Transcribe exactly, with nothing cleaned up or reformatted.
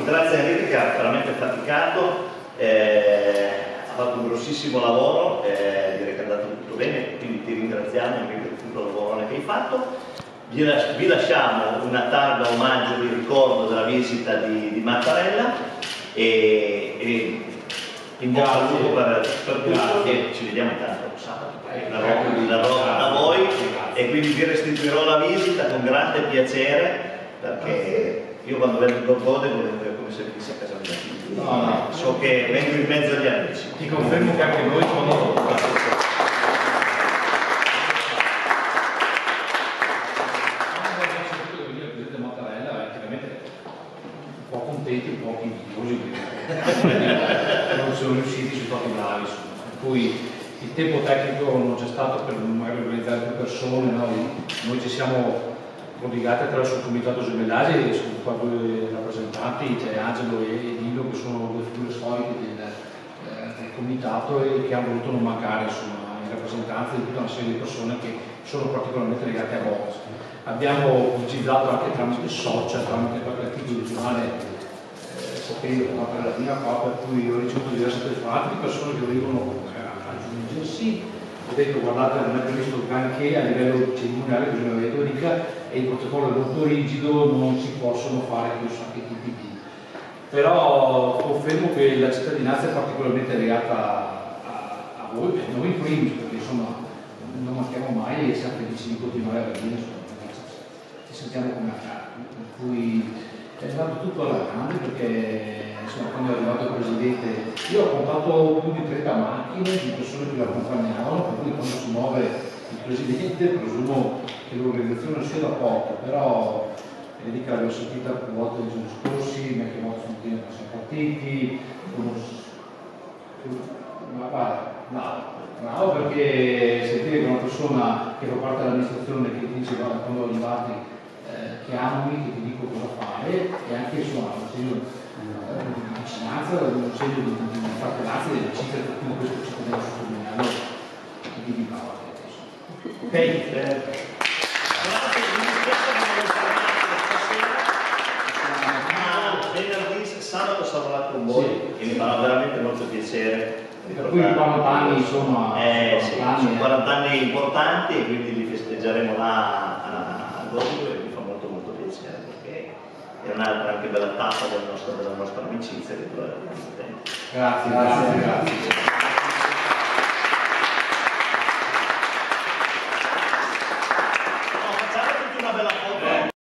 grazie a Enrico che ha veramente faticato, eh, ha fatto un grossissimo lavoro, eh, direi che è andato tutto bene, quindi ti ringraziamo anche per tutto il lavoro che hai fatto. Vi, las vi lasciamo una tarda omaggio di ricordo della visita di, di Mattarella e, e in bocca al lupo per, per tutto e ci vediamo intanto sabato, la roba da voi e quindi vi restituirò la visita con grande piacere perché io quando vengo in Gorgode vengo come se venissi a casa mia. No, no. So che vengo in mezzo agli amici. Ti confermo che anche noi quando un po' invidiosi non sono riusciti, sono stati bravi, per cui il tempo tecnico non c'è stato per magari organizzare più persone, noi, noi ci siamo prodigati attraverso il comitato gemellaggi e sono qua due rappresentanti, c'è Angelo e Dillo che sono due figure storiche del, eh, del comitato e che hanno voluto non mancare insomma, in rappresentanza di tutta una serie di persone che sono particolarmente legate a Roma. Abbiamo pubblicizzato anche tramite social, tramite qualche articolo di giornale sapendo che per la prima qua, per cui ho ricevuto diverse telefonate di persone che volevano aggiungersi, ho detto guardate non è previsto granché a livello cerimoniale, bisogna vedere dica e il protocollo è molto rigido, non si possono fare più sacchetti di però confermo che la cittadinanza è particolarmente legata a, a voi, a noi in primis, perché insomma non manchiamo mai e siamo felici di continuare a venire, ci sentiamo come a casa, per cui è andato tutto alla grande perché insomma, quando è arrivato il Presidente io ho contato più di trenta macchine di persone che lo accompagnavano, per cui quando si muove il Presidente presumo che l'organizzazione sia da poco, però vedi che l'avevo sentita più volte nei giorni scorsi, mi ha chiamato stamattina che siamo partiti, ma guarda, bravo, bravo perché sentire che una persona che fa parte dell'amministrazione che ti dice guarda quando arrivati chiamami, che ti dico cosa fare e anche insomma un segno di vicinanza, un segno di, di, di fratellanza e di cifre per cui questo ci tenevo sottolinearlo e di vibrare. Ok? Eh. Venerdì, sabato sarò là con voi sì. E mi farà veramente molto piacere. Per cui quaranta anni insomma eh, sì, anni, sono quaranta eh. anni importanti e quindi li festeggeremo là a, a Gorgo. È un'altra anche bella tappa della nostra, della nostra amicizia che durerà tanto tempo. Grazie, grazie, grazie.